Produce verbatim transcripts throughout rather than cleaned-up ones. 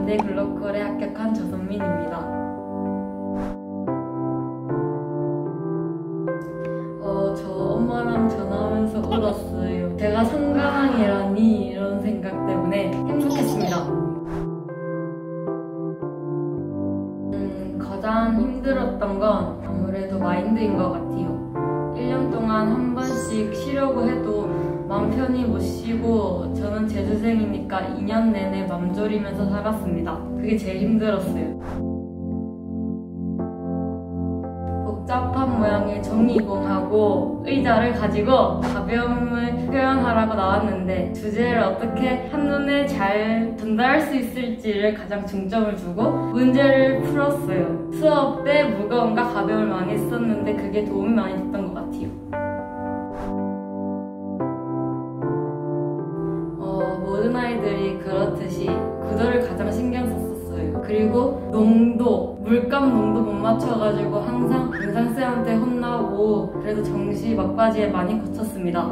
연대 글로컬에 합격한 조선민입니다. 어, 저 엄마랑 전화하면서 울었어요. 제가 상가랑이라니 이런 생각 때문에 행복했습니다. 음, 가장 힘들었던 건 아무래도 마인드인 것 같아요. 일 년 동안 한 번씩 쉬려고 해도 마음 편히 못 쉬고 저는 재수생이니까 이 년 내내 맘 졸이면서 살았습니다. 그게 제일 힘들었어요. 복잡한 모양의 종이공하고 의자를 가지고 가벼움을 표현하라고 나왔는데 주제를 어떻게 한눈에 잘 전달할 수 있을지를 가장 중점을 두고 문제를 풀었어요. 수업 때 무거움과 가벼움을 많이 썼는데 그게 도움이 많이 됐던 것 같아요. 어, 모든 아이들이 그렇듯이 구도를 가장 신경 썼었어요. 그리고 농도, 물감 농도 못 맞춰가지고 항상 은상쌤한테 혼나고 그래도 정시 막바지에 많이 고쳤습니다.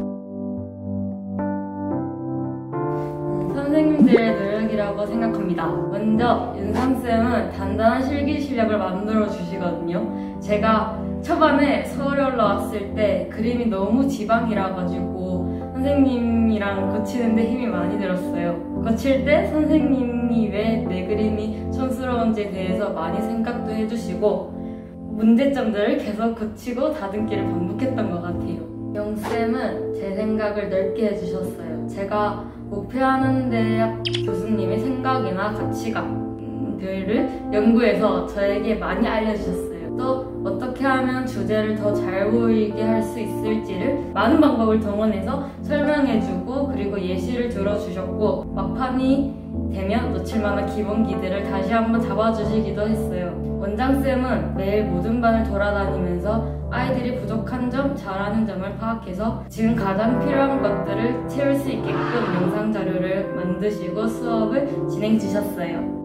음, 선생님들의 노력이라고 생각합니다. 먼저 윤상쌤은 단단한 실기 실력을 만들어 주시거든요. 제가 초반에 서울에 올라왔을 때 그림이 너무 지방이라 가지고 선생님이랑 고치는데 힘이 많이 들었어요. 고칠 때 선생님이 왜 내 그림이 촌스러운지에 대해서 많이 생각도 해주시고 문제점들을 계속 고치고 다듬기를 반복했던 것 같아요. 영쌤은 제 생각을 넓게 해주셨어요. 제가 목표하는 대학 교수님의 생각이나 가치관들을 연구해서 저에게 많이 알려주셨어요. 또 어떻게 하면 주제를 더 잘 보이게 할 수 있을지를 많은 방법을 동원해서 설명해주고 그리고 예시를 들어주셨고 막판이 되면 놓칠만한 기본기들을 다시 한번 잡아주시기도 했어요. 원장쌤은 매일 모든 반을 돌아다니면서 아이들이 부족한 점, 잘하는 점을 파악해서 지금 가장 필요한 것들을 채울 수 있게끔 영상 자료를 만드시고 수업을 진행해 주셨어요.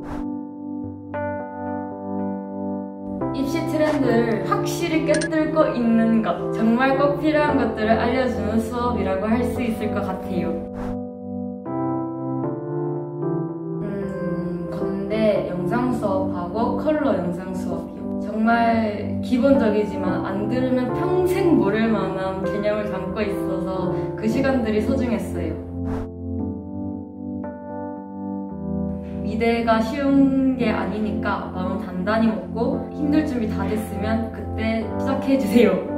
입시 트렌드를 확실히 꿰뚫고 있는 것, 정말 꼭 필요한 것들을 알려주는 수업이라고 할 수 있을 것 같아요. 음, 건대 영상 수업하고 컬러 영상 수업이요. 정말 기본적이지만 안 들으면 평생 모를 만한 개념을 담고 있어서 그 시간들이 소중했어요. 미대가 쉬운 게 아니니까 마음 단단히 먹고 힘들 준비 다 됐으면 그때 시작해주세요.